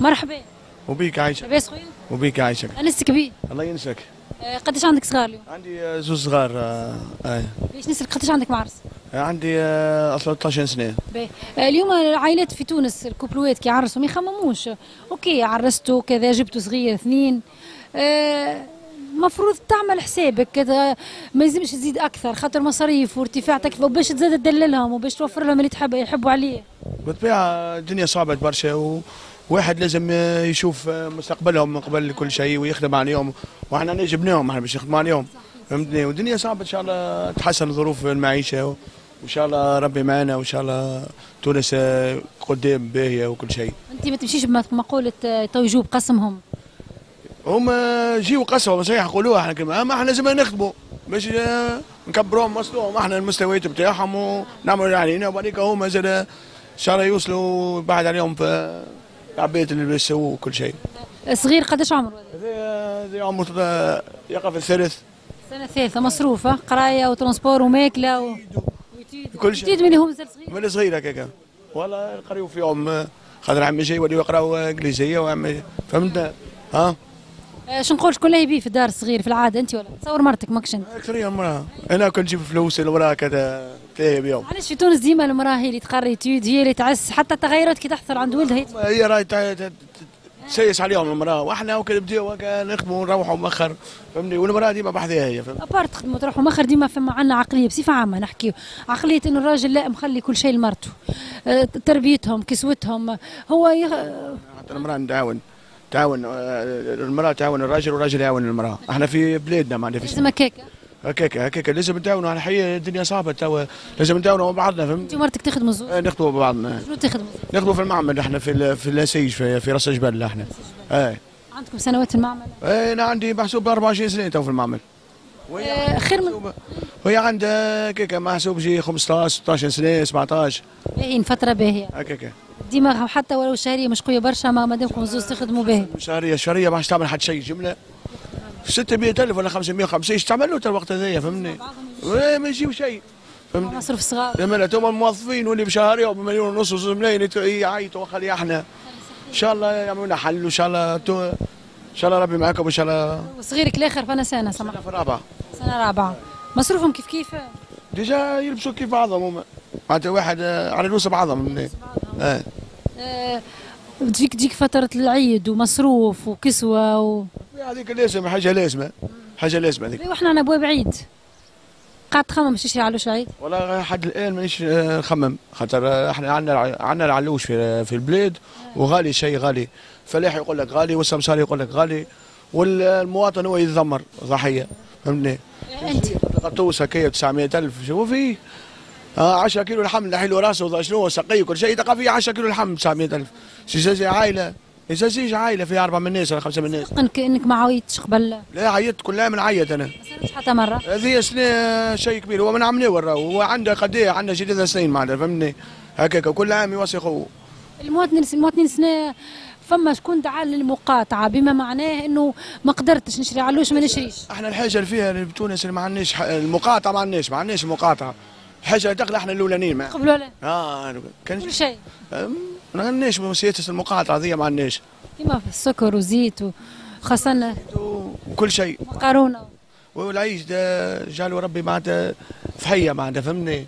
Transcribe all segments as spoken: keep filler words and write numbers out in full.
مرحبا. وبيك عايشة. لاباس خويا؟ وبيك عايشة. انستك بيه؟ الله ينسك. آه قداش عندك صغار اليوم؟ عندي آه، زوج صغار. آه آه. ليش نسألك قداش عندك معرس؟ عندي آه ثلاثة عشر سنة. باهي. آه اليوم العائلات في تونس الكوبلوات كي يعرسوا ما يخمموش، اوكي عرستوا كذا جبتوا صغير اثنين، آه مفروض تعمل حسابك كذا، ما يلزمش تزيد اكثر خاطر مصاريف وارتفاع تكلفه، وباش تزاد تدللهم وباش توفر لهم اللي تحب يحبوا عليه. بالطبيعة الدنيا صعبة برشا، وواحد لازم آه، يشوف آه، مستقبلهم من قبل كل شيء ويخدم عليهم، واحنا نجبناهم احنا باش نخدموا عليهم. فهمتني؟ والدنيا صعبة، ان شاء الله تحسن ظروف المعيشة، وان شاء الله ربي معنا، وان شاء الله تونس آه، قدام باهية وكل شيء. انت ما تمشيش بمقوله آه، تو يجوا بقسمهم. هما جيوا قسوة صحيح يقولوها احنا كلمة، اما احنا لازم نخدموا باش آه، نكبروهم ونوصلوهم احنا المستويات بتاعهم ونعملوا اللي علينا، وبعديك هما زاد ان شاء الله يوصلوا بعد عليهم في العباد اللي يسووا كل شيء. صغير قداش عمره هذا؟ هذا هذا عمره آه، يقف في الثالث. السنه الثالثه مصروف، ها؟ قرايه وترونسبور وماكله و... كل شيء. ويتيد من هو مازال صغير؟ من صغير هكاك والله يقراو فيهم، آه، خاطر عمي جاي يوليو يقراو انجليزيه، وعمي فهمت ها. آه، شو نقول شكون اللي يبيه في الدار الصغير في العاده انت ولا تصور مرتك ماكش انت؟ اكثريه المراه، انا كنت نجيب فلوس المراه كذا تلاهي بيهم. علاش في تونس ديما المراه هي اللي تقري تيود، هي اللي تعس، حتى التغيرات كي تحصل عند ولدها هي هي راهي تع- تع- تسيس عليهم المراه، واحنا وكا نبداو هكا نخدموا ونروحوا مؤخر، فهمني؟ والمراه ديما بحذاها هي، فهمت؟ ابار تخدموا تروحوا مخر ديما فما عندنا عقليه بصفه عامه نحكيو، عقليه انه الراجل لا مخلي كل شيء لمرته، آه، تربيتهم كسوتهم هو يغ... حتى المراه نتعاون، تعاون آه، المراه تعاون الراجل والراجل يعاون المراه، احنا في بلادنا ما عندنا في لازم هكاك. هكاك هكاك لازم نتعاونوا، على حقيقة الدنيا صعبه توا، لازم نتعاونوا مع بعضنا، فهمت؟ انت ومرتك تخدموا زوج؟ آه، نخدموا مع بعضنا. شنو تخدموا؟ نخدموا في المعمل احنا في ال- في النسيج في, في راس الجبل احنا. اي عندكم سنوات في المعمل؟ اي انا عندي محسوب أربعة وعشرين سنه تو في المعمل. آه، خير من وهي عندها هكاك محسوب شي خمسطاش ستطاش سنه سبعطاش باهيين فتره باهيه هكاك. ديما حتى ولو شهريه مش قويه برشا، ما مادامكم زوج تخدموا باهي. شهريه شهريه ما عادش تعمل حد شيء جمله ستمية ألف ولا خمسمية وخمسين، ايش تعمل له الوقت هذايا، فهمني؟ إيه، ما يجيو شيء، فهمني؟ مصروف صغار. لما توما الموظفين واللي بشهريه بمليون ونص وزوج ملايين يت- يعيطوا، خلي احنا ان شاء الله يعملوا لنا حل، وان شاء الله تو... ان شاء الله ربي معكم ان شاء الله. وصغيرك الاخر فانا سنه سمح. في الرابعه. سنه رابعه. مصروفهم كيف كيف؟ ديجا يلبسوا كيف بعضهم هما، معناتها واحد آه، على روس بعضهم. اه آه، تجيك تجيك فترة العيد ومصروف وكسوة و... هذيك لازم، حاجه لازمه، حاجه لازمه هذيك. واحنا على ابواب عيد قاعد تخمم باش تشري علوش العيد؟ والله حد الان مانيش آه، نخمم، خاطر آه، احنا عندنا عندنا العلوش في في البلاد، وغالي شيء غالي، الفلاح يقول لك غالي والسمسار يقول لك غالي، والمواطن هو يتذمر ضحيه، فهمتني؟ انت قطوس هكايا تسعمية ألف شو فيه؟ آه عشرة كيلو لحم نحيلو راسه شنو سقي وكل شيء، تلقى فيه عشرة كيلو لحم تسعمية ألف، سي عائله، يساسيش عائله فيها أربعة من الناس ولا خمسة من الناس. انك انك ما عيطتش قبل؟ لا عيطت كل عام نعيط انا. ما صارتش حتى مرة؟ هذه سنة شيء كبير، هو من عملنا راهو، هو عنده قد ايه، عنده شي ثلاث سنين معناتها، فهمني؟ هكاك كل عام يوصي خوه. المواطنين المواطنين سنة فما شكون دعا للمقاطعة، بما معناه انه ما قدرتش نشري علوش ما نشريش. احنا الحاجه اللي فيها بتونس اللي ما عندناش ح- المقاطعه، ما عندناش ما عندناش المقاطعه، الحاجه اللي تقلق احنا الاولانيين ما قبل ولا؟ اه كان كل شيء. ما عندناش سياسه المقاطعه هذه، ما عندناش كيما في السكر وزيت وخاصة وكل شيء. مقارونة. والعيش ده جعله ربي معناتها في حيه معناتها، فهمني؟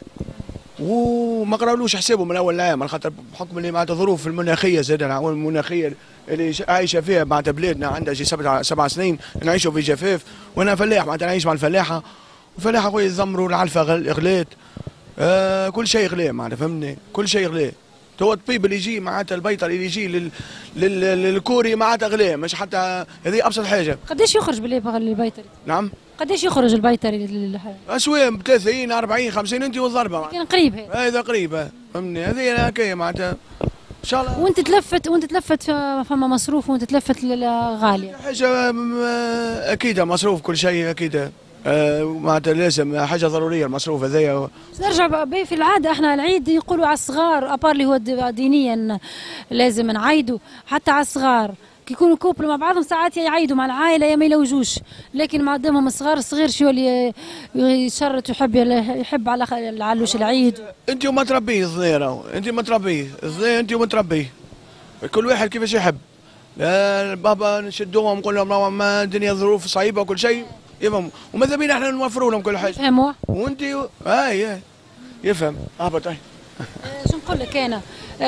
وما قراولوش حسابه من اول العام، على خاطر بحكم اللي معناتها ظروف المناخيه زاد، العوامل المناخيه اللي عايشه فيها معناتها بلادنا، عندها شي سبع سبع سنين نعيشوا في جفاف، وانا فلاح معناتها نعيش مع الفلاحه، والفلاحه خويا يتذمروا، العلفه غل- غلات، آه كل شيء غلا معناتها، فهمني؟ كل شيء غلا. تو الطبيب اللي يجي معناتها البيطري اللي يجي لل... لل... للكوري معناتها غلا، مش حتى هذه ابسط حاجه. قداش يخرج بالبيطري؟ نعم. قداش يخرج البيطري لل- اسوام ب ثلاثين أربعين خمسين انت والضربه، كان قريب هذا. هذا قريبه، فهمني؟ هذه هكايا معناتها ان شاء الله. وانت تلفت وانت تلفت ف- فما مصروف وانت تلفت لل- غاليه. حاجه م- اكيد مصروف كل شيء اكيد، آه معناتها لازم حاجه ضروريه المصروف هذايا. نرجع بقى في العاده احنا العيد يقولوا على الصغار ابار اللي هو د- دينيا لازم نعيدوا، حتى على الصغار كي يكونوا كوبل مع بعضهم ساعات يا يعيدوا مع العائله يا ما يلوجوش، لكن ما دامهم الصغار الصغير شو اللي يشرط يحب يحب على خ- علوش العيد. انت وما تربيه الصغير، انت ما تربيه الصغير، انت وما تربيه كل واحد كيفاش يحب، آه، بابا نشدوهم نقول لهم راهو ما الدنيا ظروف صعيبه وكل شيء يفهم، وماذا بينا احنا نوفروا لهم كل حاجه. يفهموا وانت اي يفهم اهبط. اي شو نقول لك انا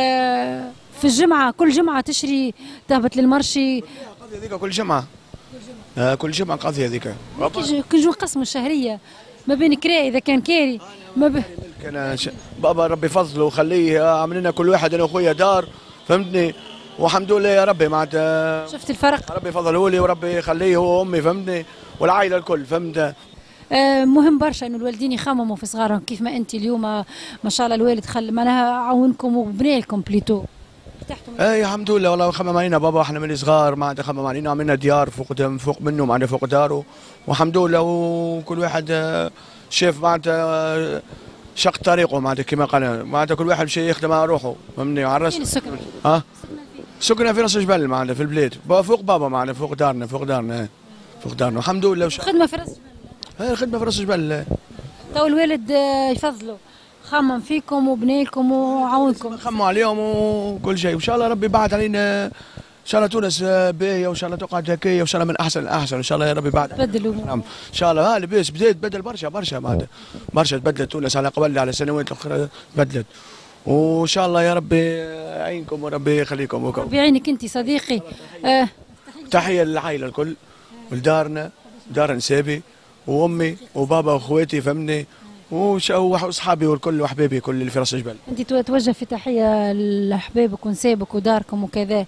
آه في الجمعه كل جمعه تشري تهبط للمرشي. قضيه هذيك كل جمعه آه كل جمعه قضيه هذيك. كي نجوا نقسموا الشهريه ما بين كراي اذا كان كاري ما ب... انا ش... بابا ربي فضله وخليه عمل لنا كل واحد انا وخويا دار فهمتني، والحمد لله يا ربي معناتها شفت الفرق. ربي فضله لي وربي يخليه هو وامي فهمتني والعائله الكل فهمت. آه مهم برشا انه الوالدين يخمموا في صغارهم كيف ما انت اليوم ما شاء الله الوالد خل معناها عاونكم وبنى لكم بليتو ارتحتوا. اي الحمد لله والله خمم علينا بابا احنا من صغار معناتها خمم علينا عملنا ديار فوق فوق منه معناتها فوق داره والحمد لله، وكل واحد شاف معناتها شق طريقه معناتها كما قال معناتها كل واحد مشى يخدم على روحه فهمني على الراس. فين السكن؟ ها؟ سكننا في راس جبل معناتها في البلاد فوق بابا معناتها فوق دارنا فوق دارنا فوق دارنا الحمد لله. خدمه في راس جبل. هاي الخدمه في راس جبل. تو الوالد يفضلوا خمم فيكم وبنى لكم وعاونكم. خموا عليهم وكل شيء، وان شاء الله ربي بعد علينا ان شاء الله تونس باهيه وان شاء الله تقعد هكايا وان شاء الله من احسن لاحسن ان شاء الله يا ربي بعد. تبدلوا ان شاء الله. ها لباس بدات تبدل برشا برشا معناتها برشا تبدلت تونس على قبل على سنوات اخرى تبدلت، وان شاء الله يا ربي يعينكم وربي يخليكم وكم. ربي يعينك انت صديقي. آه. تحيه للعائله الكل ولدارنا دار نسابي وامي وبابا واخواتي فهمني واصحابي والكل وحبايبي كل اللي في راس جبل. انت توجه في تحيه لاحبابك ونسابك وداركم وكذا.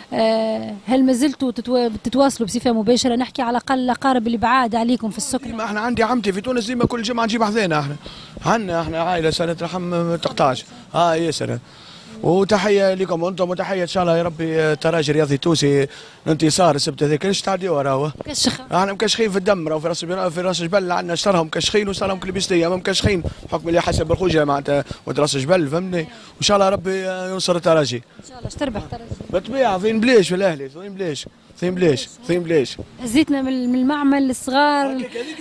أه هل ما زلتوا تتواصلوا بصفه مباشره؟ نحكي على الاقل الاقارب اللي بعاد عليكم في السكن. احنا عندي عمتي في تونس ديما كل جمعه نجيب حذانا احنا عندنا احنا عائله سنه رحم ما تقطعش. اه ياسر. وتحيه لكم انتم وتحيه ان شاء الله يا ربي تراجي رياضي تونسي انتصار السبت هذاك ايش تعديوا راهو. مكشخه. احنا مكشخين في الدم راهو في راس في راس جبل عندنا شطرهم مكشخين وصارهم كلبستيه ما مكشخين بحكم اللي حسب الخوجه معناتها راس جبل فهمني، وان شاء الله ربي ينصر التراجي. ان شاء الله اش تربح تراجي؟ بالطبيعه ثين بلاش في الاهلي ثين بلاش ثين بلاش ثين بلاش. هزيتنا من المعمل الصغار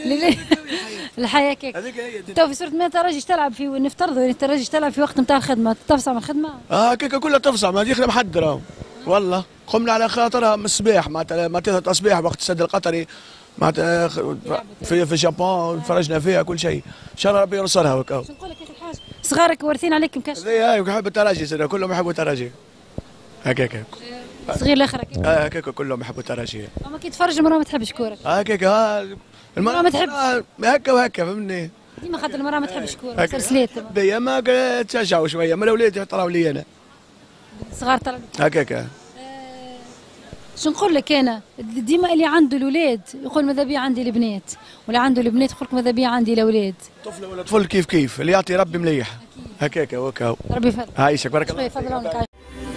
الحياه كيك. تو في صورة ما تراجي تلعب في نفترضوا ان تراجي تلعب في وقت نتاع الخدمه تفصع من الخدمه؟ اه كيكه كلها تفصع ما يخدم حد راهو والله قمنا على خاطرها من الصباح معناتها معناتها الصباح وقت السد القطري معناتها في في اليابان فرجنا فيها كل شيء ان شاء الله ربي ينصرها وكاو. شو نقول لك يا اخي الحاج صغارك وارثين عليك مكشف. اي يحب التراجي سنة كلهم يحبوا التراجي هكاك. صغير الاخر هكاك. اه هكاك كلهم يحبوا التراجي. اما كي تفرج المراه ما تحبش كوره. هكاك ها المراه ما تحب هكا وهكا فهمني. ديما خاطر المراه ما تحبش كوره سلسلات. بيا ما تشجعوا شويه ما الاولاد طلعوا لي انا. صغار طلعوا هكاك. شو نقول لك انا ديما اللي عنده الاولاد يقول ماذا بيا عندي البنات، واللي عنده البنات يقول لك ماذا بيا عندي الاولاد. طفل ولا طفل كيف كيف اللي يعطي ربي مليح هكاك وكاو. ربي يفضل عايشك بارك الله. يفضل عمرك.